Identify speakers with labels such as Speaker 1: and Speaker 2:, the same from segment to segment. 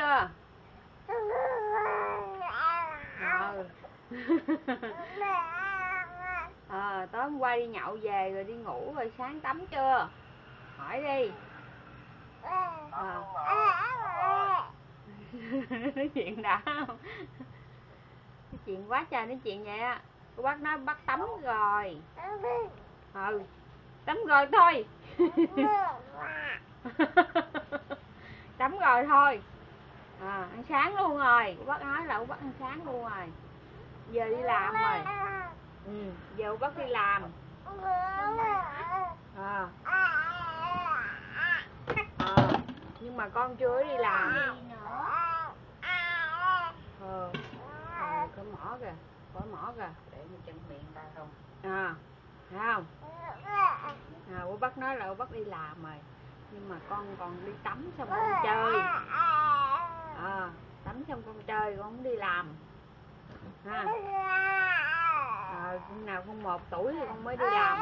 Speaker 1: chưa? Tối hôm qua đi nhậu về rồi đi ngủ rồi, sáng tắm chưa? Hỏi đi. Nói chuyện đã không? Nói chuyện quá trời nói chuyện vậy á. Cô bác nói bắt tắm rồi. Tắm rồi thôi. Tắm rồi thôi. Ăn sáng luôn rồi. Cô bác nói là cô bác ăn sáng luôn rồi. Giờ đi làm rồi. Giờ cô bác đi làm. Nhưng mà con chưa đi làm. Có mỏ kìa, có mỏ kìa, để chân miệng ta không. Thấy không? Cô bác nói là cô bác đi làm rồi, nhưng mà con còn đi tắm xong con chơi. Tắm xong con chơi, con không đi làm. Khi nào con 1 tuổi thì con mới đi làm.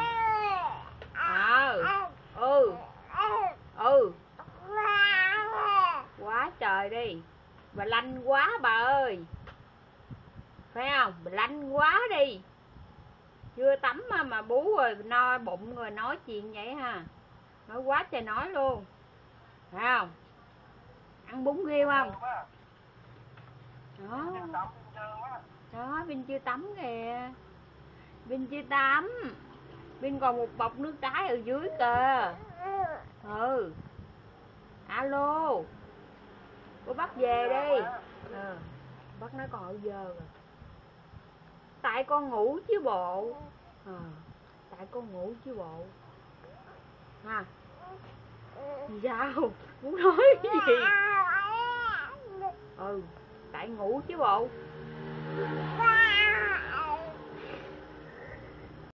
Speaker 1: Quá trời đi. Bà lanh quá bà ơi. Phải không? Bà lanh quá đi. Chưa tắm mà bú rồi no bụng rồi nói chuyện vậy ha. Nói quá trời nói luôn. Phải không? Ăn bún riêu không? Đó, Vinh chưa tắm kìa. Vinh chưa tắm. Vinh còn một bọc nước đá ở dưới kìa. Alo. Cô bắt về đi. Bác nói con ở giờ rồi. Tại con ngủ chứ bộ. Tại con ngủ chứ bộ. Sao? Muốn nói cái gì? Tại ngủ chứ bộ.